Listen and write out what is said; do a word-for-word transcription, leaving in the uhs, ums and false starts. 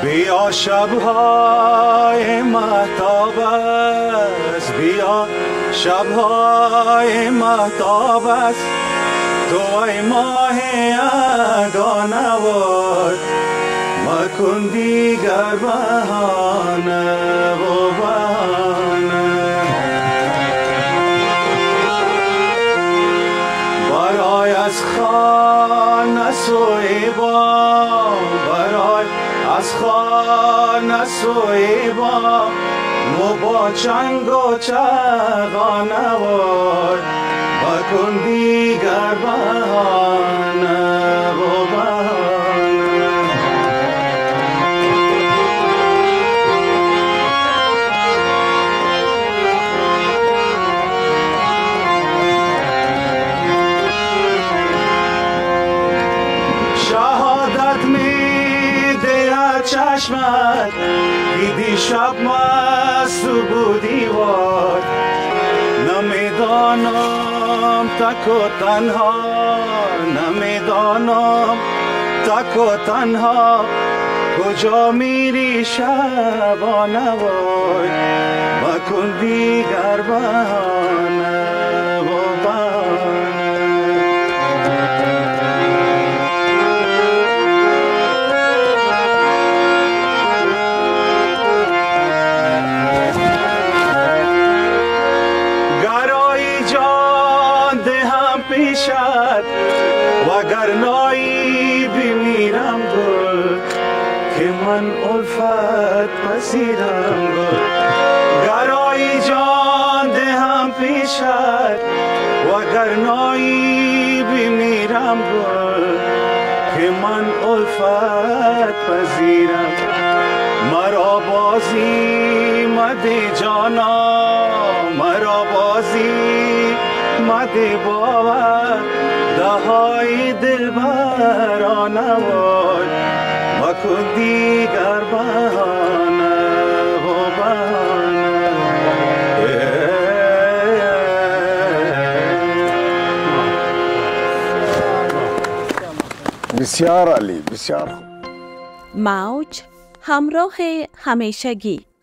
بیا شبهای مهتاب است، بیا شبهای مهتاب است، تو ای ماه یگانه مکن دیگر بهانه و بهانه. برای از خانه سوی بام، برای از خانه سوی بام، مو با چنگ و چغانه وای مکن دیگر بهانه و بهانه. چشمت دیدی شب مست بودی وای، نمیدانم تک و تنها، نمیدانم تک و تنها کجا میری شبانه وای مکن دیگر بهانه و بهانه. پیشت وگر نایی بمیرم گل، که من الفت پذیرم گل. گرایی جان دهم پیشت وگر نایی بمیرم گل، که من الفت پذیرم. مرا بازی مده جانا، مرا بازی مده باور، دهای دل برانه وای مکن دیگر بهانه و بهانه. بسیار عالی، بسیار خوب. موج همراه همیشگی.